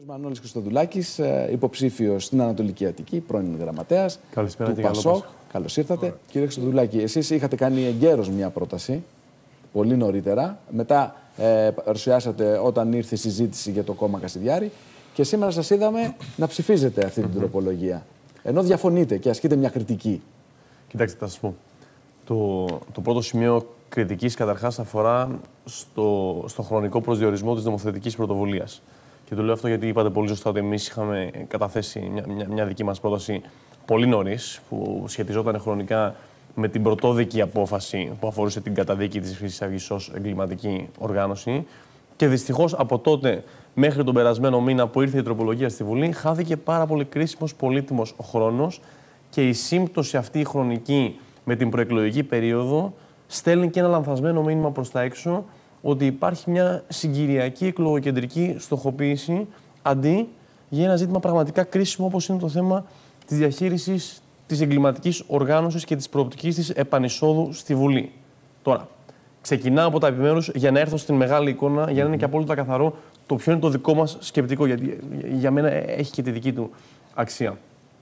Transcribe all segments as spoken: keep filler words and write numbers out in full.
Μανώλης Χριστοδουλάκης, υποψήφιος στην Ανατολική Αττική, πρώην γραμματέας του ΠΑΣΟΚ. Καλώς ήρθατε. Ωραία. Κύριε Χριστοδουλάκη, εσείς είχατε κάνει εγκαίρως μια πρόταση, πολύ νωρίτερα. Μετά ε, παρουσιάσατε όταν ήρθε η συζήτηση για το κόμμα Κασιδιάρη και σήμερα σας είδαμε να ψηφίζετε αυτή την τροπολογία. Ενώ διαφωνείτε και ασκείτε μια κριτική. Κοιτάξτε, θα σας πω. Το, το πρώτο σημείο κριτικής καταρχάς αφορά στο, στο χρονικό προσδιορισμό της νομοθετικής πρωτοβουλίας. Και το λέω αυτό γιατί είπατε πολύ σωστά ότι εμείς είχαμε καταθέσει μια, μια, μια δική μας πρόταση πολύ νωρίς, που σχετιζόταν χρονικά με την πρωτόδικη απόφαση που αφορούσε την καταδίκη της Χρυσής Αυγής ως εγκληματική οργάνωση. Και δυστυχώς από τότε μέχρι τον περασμένο μήνα που ήρθε η τροπολογία στη Βουλή, χάθηκε πάρα πολύ κρίσιμος, πολύτιμος χρόνος και η σύμπτωση αυτή η χρονική με την προεκλογική περίοδο στέλνει και ένα λανθασμένο μήνυμα προς τα έξω ότι υπάρχει μια συγκυριακή εκλογοκεντρική στοχοποίηση αντί για ένα ζήτημα πραγματικά κρίσιμο όπως είναι το θέμα της διαχείρισης της εγκληματικής οργάνωσης και της προοπτικής της επανεισόδου στη Βουλή. Τώρα, ξεκινάω από τα επιμέρους για να έρθω στην μεγάλη εικόνα, για να είναι και απόλυτα καθαρό το ποιο είναι το δικό μας σκεπτικό, γιατί για μένα έχει και τη δική του αξία.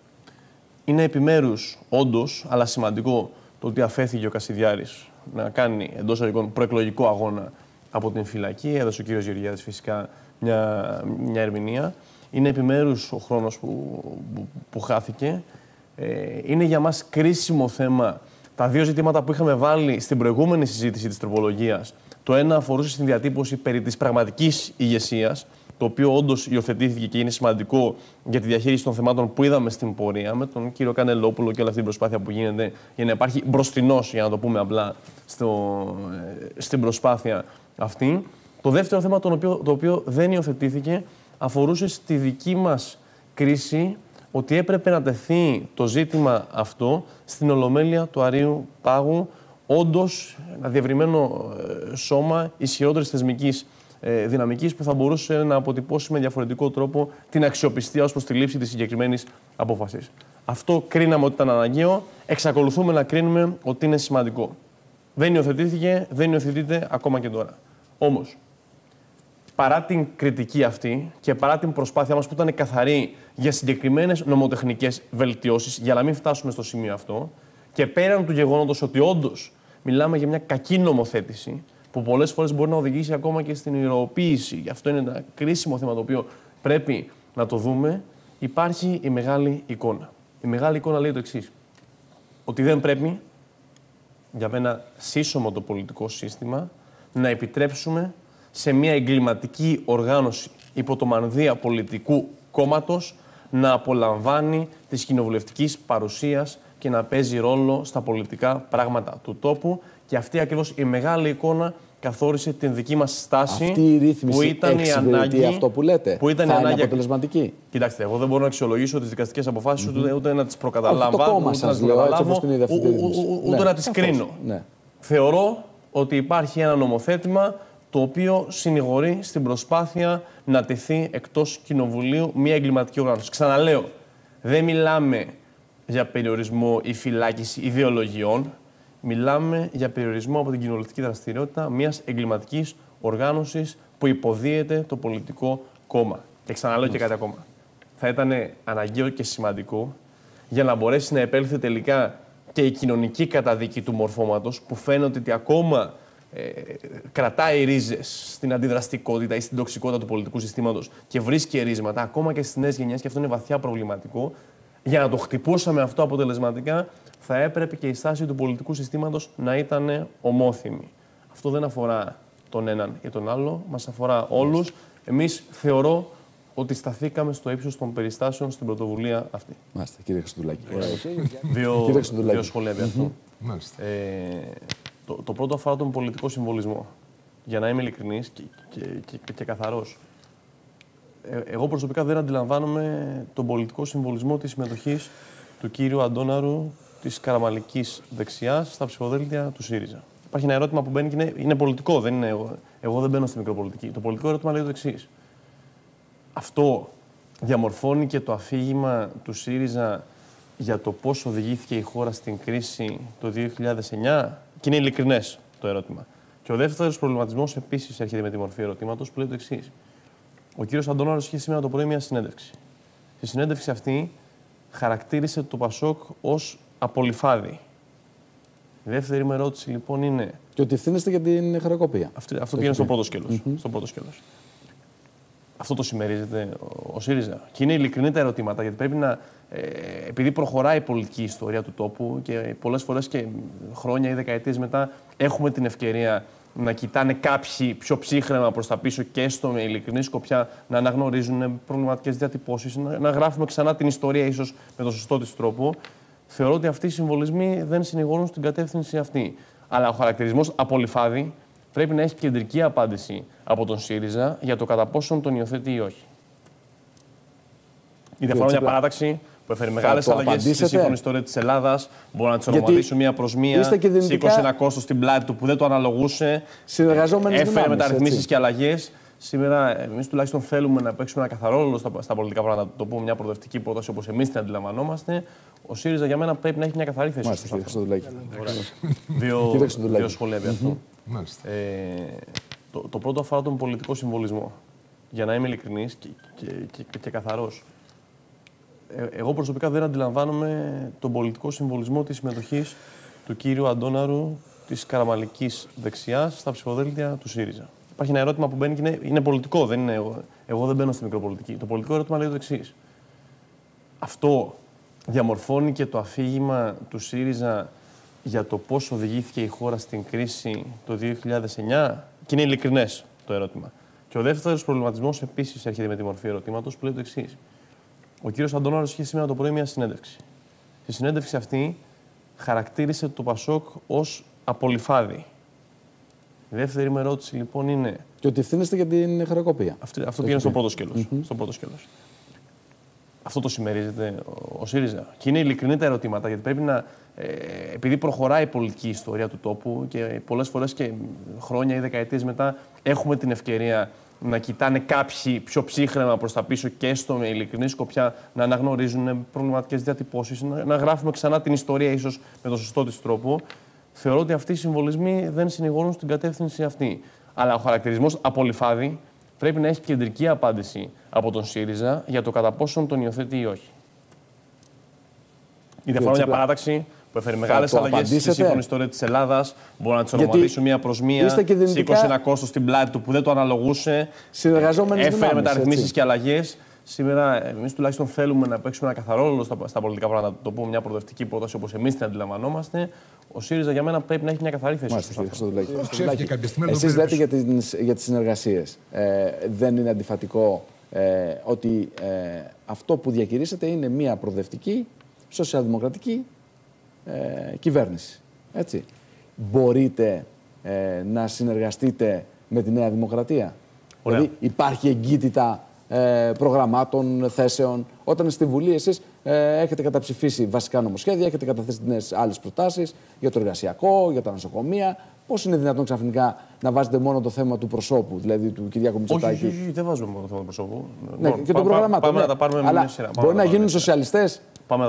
Είναι επιμέρους, όντως, αλλά σημαντικό το ότι αφέθηκε ο Κασιδιάρης να κάνει εντός εισαγωγικών προεκλογικό αγώνα από την φυλακή. Έδωσε ο κύριος Γεωργιάδης φυσικά μια, μια ερμηνεία. Είναι επιμέρους ο χρόνος που, που, που χάθηκε. Ε, είναι για μας κρίσιμο θέμα τα δύο ζητήματα που είχαμε βάλει στην προηγούμενη συζήτηση της τροπολογίας. Το ένα αφορούσε στην διατύπωση περί της πραγματικής ηγεσίας, το οποίο όντως υιοθετήθηκε και είναι σημαντικό για τη διαχείριση των θεμάτων που είδαμε στην πορεία, με τον κύριο Κανελόπουλο και όλη αυτή την προσπάθεια που γίνεται για να υπάρχει μπροστινός, για να το πούμε απλά, στο, στην προσπάθεια αυτή. Το δεύτερο θέμα, το οποίο, το οποίο δεν υιοθετήθηκε, αφορούσε στη δική μας κρίση ότι έπρεπε να τεθεί το ζήτημα αυτό στην Ολομέλεια του Αρείου Πάγου, όντως ένα διευρυμένο σώμα ισχυρότερης θεσμικής δυναμικής που θα μπορούσε να αποτυπώσει με διαφορετικό τρόπο την αξιοπιστία ως προς τη λήψη της συγκεκριμένης απόφασης. Αυτό κρίναμε ότι ήταν αναγκαίο, εξακολουθούμε να κρίνουμε ότι είναι σημαντικό. Δεν υιοθετήθηκε, δεν υιοθετείται ακόμα και τώρα. Όμως, παρά την κριτική αυτή και παρά την προσπάθεια μας που ήταν καθαρή για συγκεκριμένες νομοτεχνικές βελτιώσεις, για να μην φτάσουμε στο σημείο αυτό, και πέραν του γεγονότος ότι όντως μιλάμε για μια κακή νομοθέτηση, που πολλές φορές μπορεί να οδηγήσει ακόμα και στην ηρωοποίηση. Γι' αυτό είναι ένα κρίσιμο θέμα το οποίο πρέπει να το δούμε. Υπάρχει η μεγάλη εικόνα. Η μεγάλη εικόνα λέει το εξής. Ότι δεν πρέπει για μένα σύσσωμο το πολιτικό σύστημα να επιτρέψουμε σε μια εγκληματική οργάνωση υπό το μανδύα πολιτικού κόμματος να απολαμβάνει της κοινοβουλευτικής παρουσίας και να παίζει ρόλο στα πολιτικά πράγματα του τόπου. Και αυτή ακριβώς η μεγάλη εικόνα καθόρισε την δική μας στάση. Αυτή η ρύθμιση που ήταν η ανάγκη, αυτό που λέτε, που ήταν θα η είναι ανάγκη... αποτελεσματική. Κοιτάξτε, εγώ δεν μπορώ να αξιολογήσω τις δικαστικές αποφάσεις, mm-hmm. ούτε, ούτε να τις προκαταλάβω, το κόμμα σας λέω, έτσι όπως την είδε αυτή τη ρύθμιση. Ούτε ναι, να τις κρίνω. Ναι. Θεωρώ ότι υπάρχει ένα νομοθέτημα το οποίο συνηγορεί στην προσπάθεια να τεθεί εκτός κοινοβουλίου μια εγκληματική οργάνωση. Ξαναλέω, δεν μιλάμε για περιορισμό ή φυλάκιση ιδεολογιών. Μιλάμε για περιορισμό από την κοινοβουλευτική δραστηριότητα μιας εγκληματικής οργάνωσης που υποδίεται το πολιτικό κόμμα. Και ξαναλέω και κάτι ακόμα. Θα ήταν αναγκαίο και σημαντικό για να μπορέσει να επέλθει τελικά και η κοινωνική καταδίκη του μορφώματος, που φαίνεται ότι ακόμα ε, κρατάει ρίζες στην αντιδραστικότητα ή στην τοξικότητα του πολιτικού συστήματος και βρίσκει ερίσματα ακόμα και στις νέες γενιές, και αυτό είναι βαθιά προβληματικό. Για να το χτυπούσαμε αυτό αποτελεσματικά, θα έπρεπε και η στάση του πολιτικού συστήματος να ήταν ομόθυμη. Αυτό δεν αφορά τον έναν ή τον άλλο, μας αφορά όλους. Εμείς θεωρώ ότι σταθήκαμε στο ύψος των περιστάσεων στην πρωτοβουλία αυτή. Μάλιστα, κύριε Χριστοδουλάκη. Δύο, δύο σχόλια από αυτό. Ε, το, το πρώτο αφορά τον πολιτικό συμβολισμό. Για να είμαι ειλικρινής και, και, και, και καθαρός. Ε, εγώ προσωπικά δεν αντιλαμβάνομαι τον πολιτικό συμβολισμό της συμμετοχής του κύριου Αντώναρου της καραμαλικής δεξιάς στα ψηφοδέλτια του ΣΥΡΙΖΑ. Υπάρχει ένα ερώτημα που μπαίνει και είναι, είναι πολιτικό, δεν είναι εγώ. Εγώ δεν μπαίνω στη μικροπολιτική. Το πολιτικό ερώτημα λέει το εξής. Αυτό διαμορφώνει και το αφήγημα του ΣΥΡΙΖΑ για το πώς οδηγήθηκε η χώρα στην κρίση το δύο χιλιάδες εννιά, και είναι ειλικρινές το ερώτημα. Και ο δεύτερος προβληματισμός επίσης έρχεται με τη μορφή ερωτήματος που λέει το εξής. Ο κύριος Αντώναρος είχε σήμερα το πρωί μια συνέντευξη. Στη συνέντευξη αυτή χαρακτήρισε το Πασόκ ως απολυφάδι. Η δεύτερη μου ερώτηση λοιπόν είναι. Και ότι ευθύνεστε για την χρεοκοπία. Αυτό, αυτό πήγαινε στο πρώτο σκέλος. Mm-hmm. Στο πρώτο σκέλος. Αυτό το συμμερίζεται ο, ο ΣΥΡΙΖΑ. Και είναι ειλικρινή τα ερωτήματα, γιατί πρέπει να. Ε, επειδή προχωράει η πολιτική ιστορία του τόπου και πολλές φορές και χρόνια ή δεκαετίες μετά έχουμε την ευκαιρία να κοιτάνε κάποιοι πιο ψύχρεμα προς τα πίσω και έστω με ειλικρινή σκοπιά να αναγνωρίζουν προβληματικές διατυπώσεις, να, να γράφουμε ξανά την ιστορία ίσως με τον σωστό της τρόπο. Θεωρώ ότι αυτοί οι συμβολισμοί δεν συνηγορούν στην κατεύθυνση αυτή. Αλλά ο χαρακτηρισμός απολυφάδι πρέπει να έχει κεντρική απάντηση από τον ΣΥΡΙΖΑ για το κατά πόσον τον υιοθετεί ή όχι. Η διαφορά μια παράταξη που έφερε μεγάλες αλλαγές στη σύγχρονη ιστορία της Ελλάδας. Μπορώ να τις ονοματίσω μία προς μία. Σήκωσε ένα κόστος στην πλάτη του που δεν το αναλογούσε. Έφερε μεταρρυθμίσεις και αλλαγές. Σήμερα, εμείς τουλάχιστον θέλουμε να παίξουμε ένα καθαρό ρόλο στα, στα πολιτικά πράγματα. Το πούμε μια προοδευτική πρόταση όπως εμείς την αντιλαμβανόμαστε. Ο ΣΥΡΙΖΑ για μένα πρέπει να έχει μια καθαρή θέση. Μάλιστα, κύριε Χρυστοδουλάκη. Δύο, δύο σχόλια επί αυτού. Ε, το, το πρώτο αφορά τον πολιτικό συμβολισμό. Για να είμαι ειλικρινής και, και, και, και, και καθαρός. Ε, εγώ προσωπικά δεν αντιλαμβάνομαι τον πολιτικό συμβολισμό της συμμετοχής του κύριου Αντώναρου της καραμαλικής δεξιάς στα ψηφοδέλτια του ΣΥΡΙΖΑ. Υπάρχει ένα ερώτημα που μπαίνει και είναι, είναι πολιτικό, δεν είναι εγώ. Εγώ δεν μπαίνω στη μικροπολιτική. Το πολιτικό ερώτημα λέει το εξής. Αυτό διαμορφώνει και το αφήγημα του ΣΥΡΙΖΑ για το πώς οδηγήθηκε η χώρα στην κρίση το δύο χιλιάδες εννιά, και είναι ειλικρινές το ερώτημα. Και ο δεύτερος προβληματισμός επίσης έρχεται με τη μορφή ερωτήματος που λέει το εξής. Ο κύριος Αντώναρος είχε σήμερα το πρωί μια συνέντευξη. Στη συνέντευξη αυτή χαρακτήρισε το Πασόκ ως απολυφάδι. Η δεύτερη μου ερώτηση λοιπόν είναι. Και ότι ευθύνεστε για την χρεοκοπία. Αυτό, αυτό πήγαινε στο πρώτο σκέλος. Mm-hmm. Στο πρώτο σκέλος. Αυτό το συμμερίζεται ο, ο ΣΥΡΙΖΑ. Και είναι ειλικρινή τα ερωτήματα, γιατί πρέπει να. Ε, επειδή προχωράει η πολιτική ιστορία του τόπου και πολλές φορές και χρόνια ή δεκαετίες μετά έχουμε την ευκαιρία να κοιτάνε κάποιοι πιο ψύχρεμα προς τα πίσω και έστω με ειλικρινή σκοπιά να αναγνωρίζουν προβληματικές διατυπώσεις, να, να γράφουμε ξανά την ιστορία ίσως με τον σωστό της τρόπο. Θεωρώ ότι αυτοί οι συμβολισμοί δεν συνηγορούν στην κατεύθυνση αυτή. Αλλά ο χαρακτηρισμός απολυφάδι πρέπει να έχει κεντρική απάντηση από τον ΣΥΡΙΖΑ για το κατά πόσον τον υιοθετεί ή όχι. Η διαφορά μια παράταξη που έφερε μεγάλες αλλαγές στη σύγχρονη ιστορία της Ελλάδας. Μπορώ να τις ονοματίσω μία προς μία. Σήκωσε ένα κόστος στην πλάτη του που δεν το αναλογούσε. Έφερε μεταρρυθμίσεις και αλλαγές. Σήμερα, εμείς τουλάχιστον θέλουμε να παίξουμε ένα καθαρό ρόλο στα, στα πολιτικά πράγματα. Το πούμε μια προοδευτική πρόταση όπως εμείς την αντιλαμβανόμαστε. Ο ΣΥΡΙΖΑ για μένα πρέπει να έχει μια καθαρή θέση. Εσείς λέτε για τις, για τις συνεργασίες. Ε, δεν είναι αντιφατικό ε, ότι ε, αυτό που διακηρύσσετε είναι μια προοδευτική, σοσιαλδημοκρατική ε, κυβέρνηση. Έτσι. Μπορείτε ε, να συνεργαστείτε με τη Νέα Δημοκρατία. Ωραία. Δηλαδή υπάρχει εγκύτητα ε, προγραμμάτων, θέσεων. Όταν στη Βουλή εσείς ε, έχετε καταψηφίσει βασικά νομοσχέδια, έχετε καταθέσει άλλες προτάσεις για το εργασιακό, για τα νοσοκομεία. Πώς είναι δυνατόν ξαφνικά να βάζετε μόνο το θέμα του προσώπου, δηλαδή του Κυριάκου Μητσοτάκη? Όχι, όχι, όχι, δεν βάζουμε μόνο το θέμα του προσώπου. Ναι, και των προγραμμάτων. Πάμε ναι. να τα πάρουμε με μια σειρά. Μπορεί να γίνουν σοσιαλιστές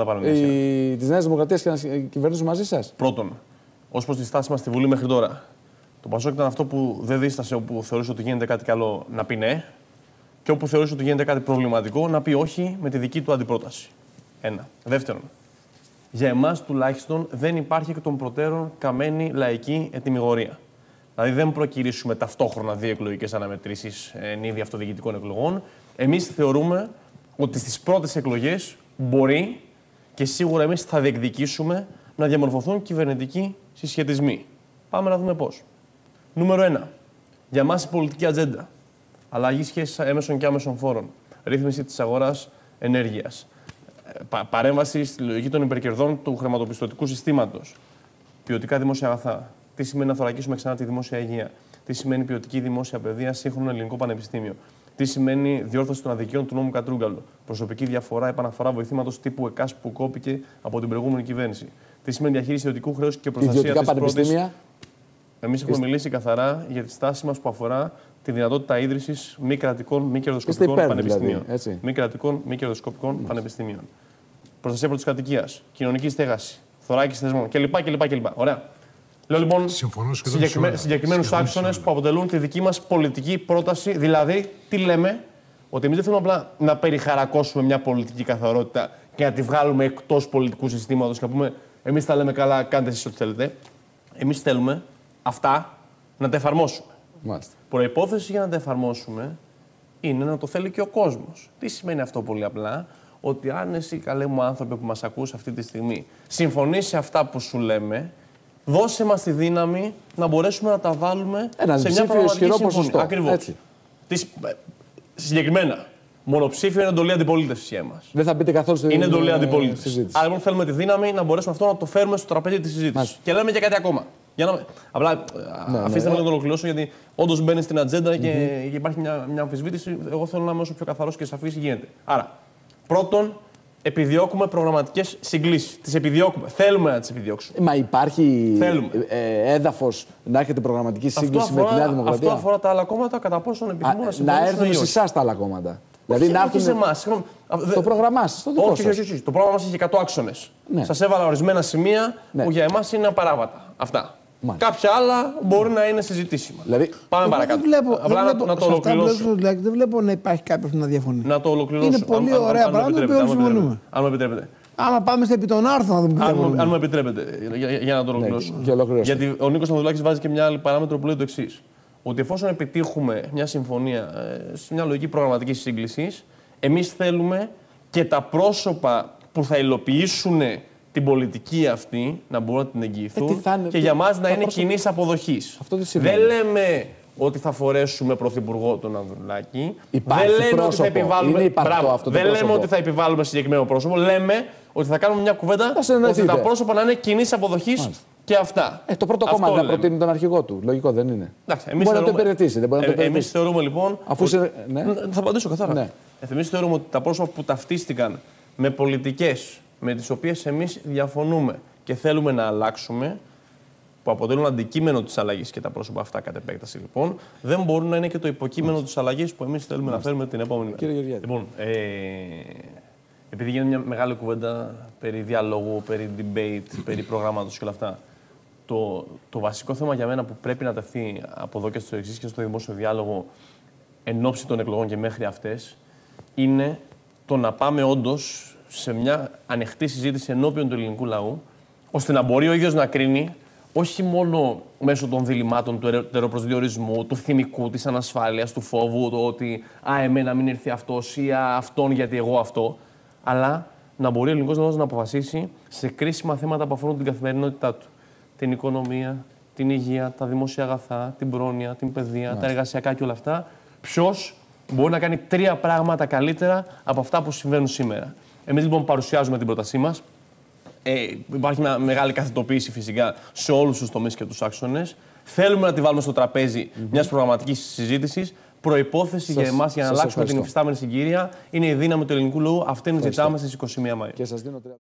τη Νέα Δημοκρατία και να κυβερνήσουν μαζί σας. Πρώτον, ως προς τη στάση μας στη Βουλή μέχρι τώρα, το Πασόκ ήταν αυτό που δεν δίστασε όπου θεωρούσε ότι γίνεται κάτι καλό να πει ναι, και όπου θεωρούσε ότι γίνεται κάτι προβληματικό να πει όχι με τη δική του αντιπρόταση. Ένα. Δεύτερον, για εμάς τουλάχιστον δεν υπάρχει εκ των προτέρων καμένη λαϊκή ετυμηγορία. Δηλαδή δεν προκυρήσουμε ταυτόχρονα δύο εκλογικές αναμετρήσεις εν είδη αυτοδιοικητικών εκλογών. Εμείς θεωρούμε ότι στις πρώτες εκλογές μπορεί και σίγουρα εμείς θα διεκδικήσουμε να διαμορφωθούν κυβερνητικοί συσχετισμοί. Πάμε να δούμε πώς. Νούμερο ένα. Για μας η πολιτική ατζέντα. Αλλαγή σχέσης έμεσων και άμεσων φόρων. Ρύθμιση της αγοράς ενέργειας. Πα, παρέμβαση στη λογική των υπερκερδών του χρηματοπιστωτικού συστήματος. Ποιοτικά δημόσια αγαθά. Τι σημαίνει να θωρακίσουμε ξανά τη δημόσια υγεία. Τι σημαίνει ποιοτική δημόσια παιδεία, σύγχρονο ελληνικό πανεπιστήμιο. Τι σημαίνει διόρθωση των αδικιών του νόμου Κατρούγκαλου. Προσωπική διαφορά, επαναφορά βοηθήματος τύπου ΕΚΑΣ που κόπηκε από την προηγούμενη κυβέρνηση. Τι σημαίνει διαχείριση ιδιωτικού χρέους και προστασία της πρώτης. Εμείς έχουμε μιλήσει καθαρά για τη στάση μας που αφορά τη δυνατότητα ίδρυσης μη κρατικών, μη κερδοσκοπικών πανεπιστημίων. Δηλαδή, μη κρατικών, μη κερδοσκοπικών mm. πανεπιστημίων. Προστασία πρώτης κατοικίας, κοινωνική στέγαση, θωράκιση θεσμών κλπ. κλπ, κλπ. Ωραία. Λέω λοιπόν συγκεκριμέ, συγκεκριμένους άξονες που αποτελούν τη δική μας πολιτική πρόταση. Δηλαδή, τι λέμε, Ότι εμείς δεν θέλουμε απλά να περιχαρακώσουμε μια πολιτική καθαρότητα και να τη βγάλουμε εκτός πολιτικού συστήματος και να πούμε εμείς τα λέμε καλά, κάντε εσείς ό,τι θέλετε. Εμείς θέλουμε αυτά να τα εφαρμόσουμε. Μάλιστα. Προϋπόθεση για να τα εφαρμόσουμε είναι να το θέλει και ο κόσμος. Τι σημαίνει αυτό πολύ απλά? Ότι αν εσύ, καλέ μου άνθρωποι που μας ακούς αυτή τη στιγμή, συμφωνείς σε αυτά που σου λέμε, δώσε μας τη δύναμη να μπορέσουμε να τα βάλουμε Ένα σε μια πραγματική συμφωνία. Ακριβώς. Τις, συγκεκριμένα, μονοψήφιο είναι εντολή αντιπολίτευσης για εμάς. Δεν θα μπείτε καθόλου στην Είναι εντολή αντιπολίτευσης. συζήτηση. Άρα λοιπόν θέλουμε τη δύναμη να μπορέσουμε αυτό να το φέρουμε στο τραπέζι της συζήτησης. Μάλιστα. Και λέμε και κάτι ακόμα. Για να... Απλά ναι, αφήστε ναι, με να το ολοκληρώσω, γιατί όντως μπαίνει στην ατζέντα mm-hmm. και, και υπάρχει μια, μια αμφισβήτηση. Εγώ θέλω να είμαι όσο πιο καθαρός και σαφής γίνεται. Άρα, πρώτον, επιδιώκουμε προγραμματικές συγκλήσεις. Τις επιδιώκουμε. Θέλουμε να τις επιδιώξουμε. Μα υπάρχει ε, έδαφος να έχετε προγραμματική σύγκληση αφορά, με τη Νέα Δημοκρατία? Αυτό αφορά τα άλλα κόμματα, κατά πόσον επιθυμούν να συμφωνήσουν. Να έρθουν σε εσάς τα άλλα κόμματα. Δηλαδή όχι, να έρθουν. Σε εμάς. Το πρόγραμμά σας, το δικό όχι, σας. όχι, όχι. Το πρόγραμμα μας έχει εκατό άξονες. Ναι. Σας έβαλα ορισμένα σημεία ναι. που για εμάς είναι απαράβατα. Αυτά. Μάλιστα. Κάποια άλλα μπορεί να είναι συζητήσιμα. Δηλαδή, πάμε παρακάτω. Δεν βλέπω, Απλά δεν να, βλέπω, να το ολοκληρώσω. Δεν βλέπω να υπάρχει κάποιο που να διαφωνεί. Να το ολοκληρώσω. Είναι πολύ αν, ωραία πράγματα που όλοι συμφωνούμε. Αν μου επιτρέπετε. Άμα πάμε στα επί των άρθρων, να δούμε. Αν, αν μου επιτρέπετε, για, για να το ολοκληρώσω. Ναι, γιατί ο Νίκος Ανδρουλάκης βάζει και μια άλλη παράμετρο που λέει το εξής. Ότι εφόσον επιτύχουμε μια συμφωνία σε μια λογική προγραμματική σύγκληση, εμείς θέλουμε και τα πρόσωπα που θα υλοποιήσουν την πολιτική αυτή να μπορούν να την εγγυηθούν ε, και για μας να είναι πρόσωπα... κοινής αποδοχής. Δεν λέμε ότι θα φορέσουμε πρωθυπουργό τον Ανδρουλάκη. Υπάρχει δεν λέμε πρόσωπο. ότι θα επιβάλλουμε. Μπράβο, αυτό το δεν πρόσωπο. λέμε ότι θα επιβάλλουμε συγκεκριμένο πρόσωπο. Λέμε ότι θα κάνουμε μια κουβέντα ότι τα πρόσωπα να είναι κοινής αποδοχής και αυτά. Ε, το πρώτο κόμμα θα προτείνει τον αρχηγό του. Λογικό δεν είναι. Εντάξει, μπορεί θεωρούμε... να το υπηρετήσει. Δεν μπορεί να το υπηρετήσει. Εμείς θεωρούμε λοιπόν. Αφού ότι... σε... ναι. Θα απαντήσω καθαρά. Ναι. Εμείς θεωρούμε ότι τα πρόσωπα που ταυτίστηκαν με πολιτικές με τις οποίες εμείς διαφωνούμε και θέλουμε να αλλάξουμε, που αποτελούν αντικείμενο της αλλαγής και τα πρόσωπα αυτά κατ' επέκταση λοιπόν, δεν μπορούν να είναι και το υποκείμενο της αλλαγής που εμείς θέλουμε Μάλιστα. να φέρουμε την επόμενη μέρα. Κύριε Γεωργιάδη. Λοιπόν, ε, επειδή γίνεται μια μεγάλη κουβέντα περί διαλόγου, περί debate, περί προγράμματος και όλα αυτά, το, το βασικό θέμα για μένα που πρέπει να τεθεί από εδώ και στο εξής και στο δημόσιο διάλογο εν ώψη των εκλογών και μέχρι αυτές, είναι το να πάμε όντως σε μια ανοιχτή συζήτηση ενώπιον του ελληνικού λαού, ώστε να μπορεί ο ίδιος να κρίνει όχι μόνο μέσω των διλημάτων του ετεροπροσδιορισμού, του θυμικού, της ανασφάλειας, του φόβου, το ότι «Α, εμένα μην ήρθε αυτός» ή «Α, αυτόν γιατί εγώ αυτό», αλλά να μπορεί ο ελληνικός λαός να αποφασίσει σε κρίσιμα θέματα που αφορούν την καθημερινότητά του. Την οικονομία, την υγεία, τα δημόσια αγαθά, την πρόνοια, την παιδεία, Μάλιστα. τα εργασιακά και όλα αυτά. Ποιος μπορεί να κάνει τρία πράγματα καλύτερα από αυτά που συμβαίνουν σήμερα. Εμείς λοιπόν παρουσιάζουμε την πρότασή μας. Ε, υπάρχει μια μεγάλη καθετοποίηση φυσικά σε όλους τους τομείς και τους άξονες. Θέλουμε να τη βάλουμε στο τραπέζι mm-hmm. μιας προγραμματικής συζήτησης. Προϋπόθεση σας, για εμάς για να αλλάξουμε την υφιστάμενη συγκυρία είναι η δύναμη του ελληνικού λαού. Αυτή είναι ζητάμε στις είκοσι μία Μαΐου.